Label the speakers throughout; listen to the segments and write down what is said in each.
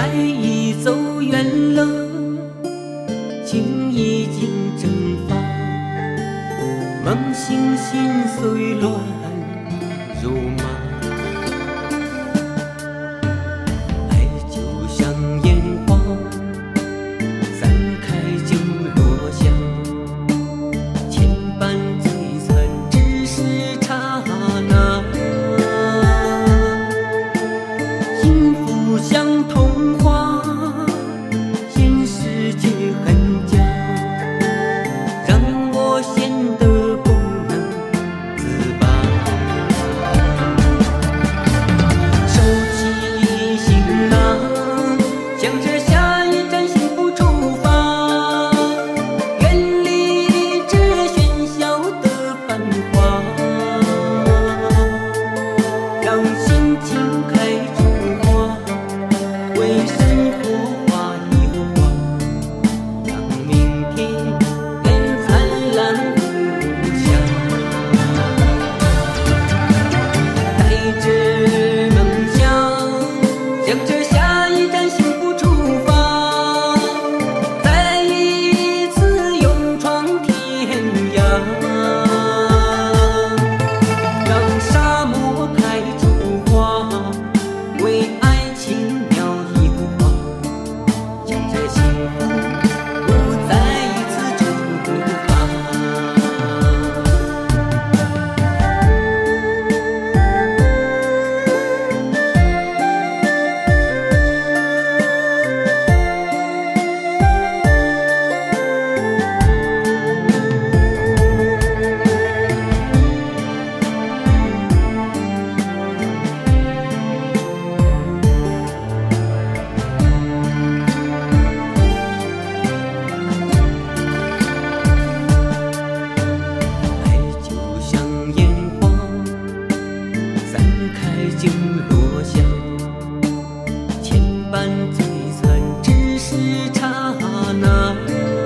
Speaker 1: 爱已走远了，情已经蒸发，梦醒心碎乱如麻。爱就像烟花，散开就落下，牵绊摧残只是刹那。幸福像童话，现实却很假，让我显得不能自拔。收起行囊，向着下一站幸福出发，远离这喧嚣的繁华，让心情开出花，为生活画一幅画，让明天更灿烂无瑕。带着梦想，向着下一站幸福出发，再一次勇闯天涯，让沙漠开出花，为爱情描一幅画，向着幸福不再一次出发。爱就像烟花，散开就落下，牵绊摧残只是刹那。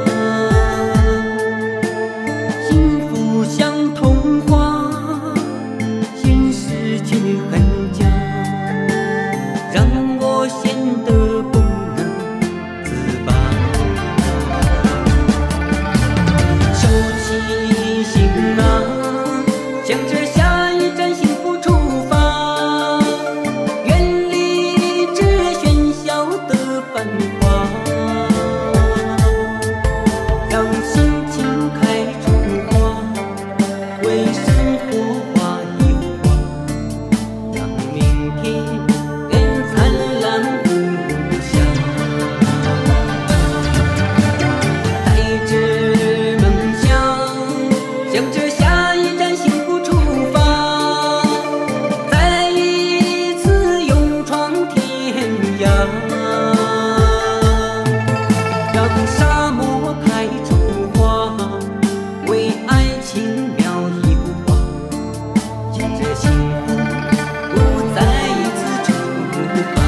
Speaker 1: 幸福像童话，现实却很假，让我显得不能自拔。收起行囊，向着下一站幸福出发，远离这喧嚣的繁华，让心情开出花，为生活画一幅画，让明天更灿烂无瑕。带着梦想，向着下一站幸福出发，再一次勇闯天涯，让沙漠开出花，为爱情描一幅画，向着幸福不再一次出发。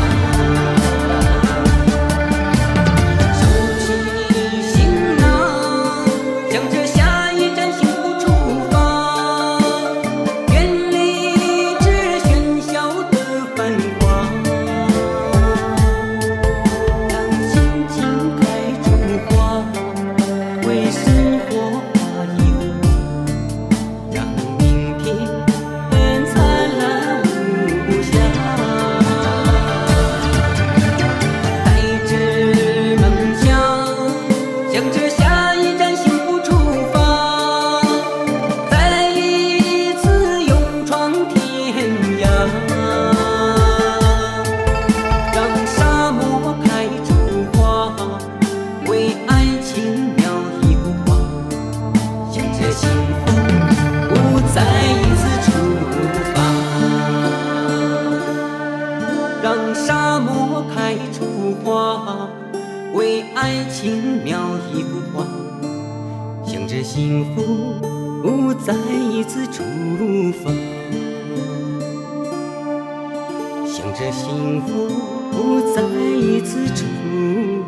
Speaker 1: 收起行囊，向着下一站幸福出发，远离这喧嚣的繁华，让心情开出花，为生活画一幅画，让明天更灿烂无瑕。带着梦想，向着下一站幸福出发，再一次勇闯天涯，让沙漠开出花，为爱情描一幅画，向着幸福不再一次出发。让沙漠开出花，为爱情描一幅画，向着幸福不再一次出发。向着幸福不再一次出